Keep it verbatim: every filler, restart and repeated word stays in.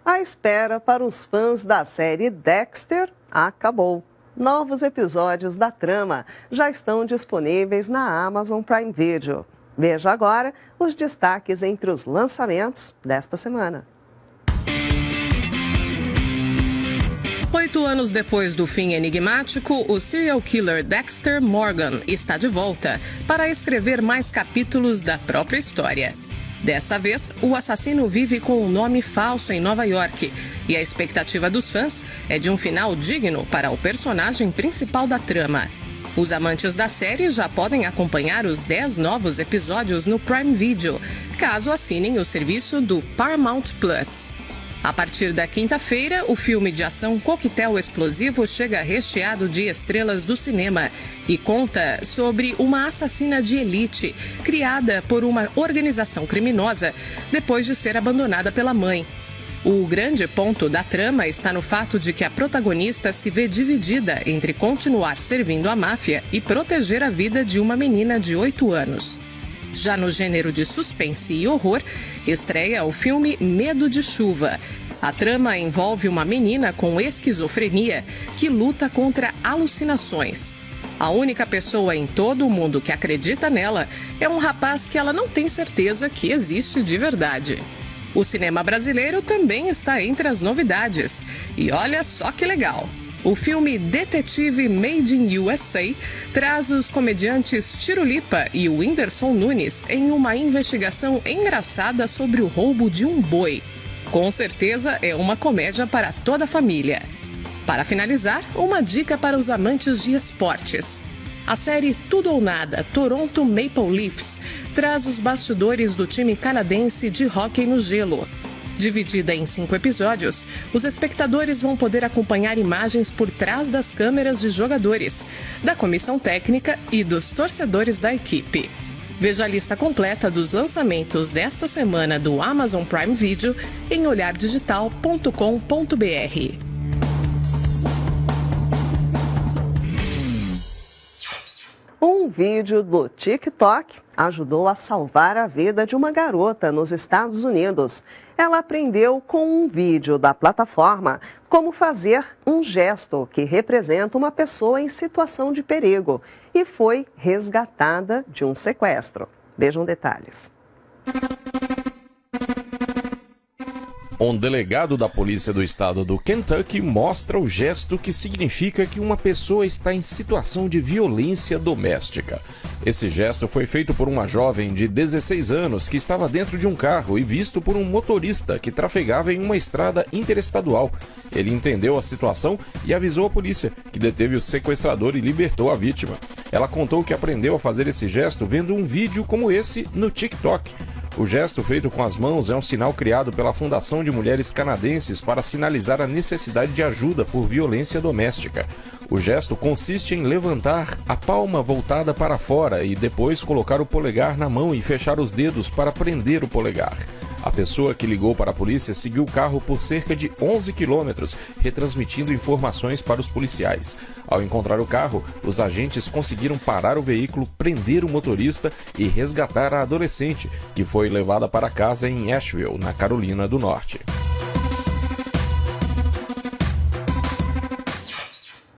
A espera para os fãs da série Dexter acabou. Novos episódios da trama já estão disponíveis na Amazon Prime Video. Veja agora os destaques entre os lançamentos desta semana. Oito anos depois do fim enigmático, o serial killer Dexter Morgan está de volta para escrever mais capítulos da própria história. Dessa vez, o assassino vive com um nome falso em Nova York e a expectativa dos fãs é de um final digno para o personagem principal da trama. Os amantes da série já podem acompanhar os dez novos episódios no Prime Video, caso assinem o serviço do Paramount Plus. A partir da quinta-feira, o filme de ação Coquetel Explosivo chega recheado de estrelas do cinema e conta sobre uma assassina de elite criada por uma organização criminosa depois de ser abandonada pela mãe. O grande ponto da trama está no fato de que a protagonista se vê dividida entre continuar servindo a máfia e proteger a vida de uma menina de oito anos. Já no gênero de suspense e horror, estreia o filme Medo de Chuva. A trama envolve uma menina com esquizofrenia que luta contra alucinações. A única pessoa em todo o mundo que acredita nela é um rapaz que ela não tem certeza que existe de verdade. O cinema brasileiro também está entre as novidades. E olha só que legal! O filme Detetive Made in U S A traz os comediantes Tirulipa e o Whindersson Nunes em uma investigação engraçada sobre o roubo de um boi. Com certeza é uma comédia para toda a família. Para finalizar, uma dica para os amantes de esportes. A série Tudo ou Nada, Toronto Maple Leafs, traz os bastidores do time canadense de hóquei no gelo. Dividida em cinco episódios, os espectadores vão poder acompanhar imagens por trás das câmeras de jogadores, da comissão técnica e dos torcedores da equipe. Veja a lista completa dos lançamentos desta semana do Amazon Prime Video em olhar digital ponto com ponto br. Um vídeo do TikTok ajudou a salvar a vida de uma garota nos Estados Unidos. Ela aprendeu com um vídeo da plataforma como fazer um gesto que representa uma pessoa em situação de perigo e foi resgatada de um sequestro. Vejam detalhes. Um delegado da polícia do estado do Kentucky mostra o gesto que significa que uma pessoa está em situação de violência doméstica. Esse gesto foi feito por uma jovem de dezesseis anos que estava dentro de um carro e visto por um motorista que trafegava em uma estrada interestadual. Ele entendeu a situação e avisou a polícia, que deteve o sequestrador e libertou a vítima. Ela contou que aprendeu a fazer esse gesto vendo um vídeo como esse no TikTok. O gesto feito com as mãos é um sinal criado pela Fundação de Mulheres Canadenses para sinalizar a necessidade de ajuda por violência doméstica. O gesto consiste em levantar a palma voltada para fora e depois colocar o polegar na mão e fechar os dedos para prender o polegar. A pessoa que ligou para a polícia seguiu o carro por cerca de onze quilômetros, retransmitindo informações para os policiais. Ao encontrar o carro, os agentes conseguiram parar o veículo, prender o motorista e resgatar a adolescente, que foi levada para casa em Asheville, na Carolina do Norte.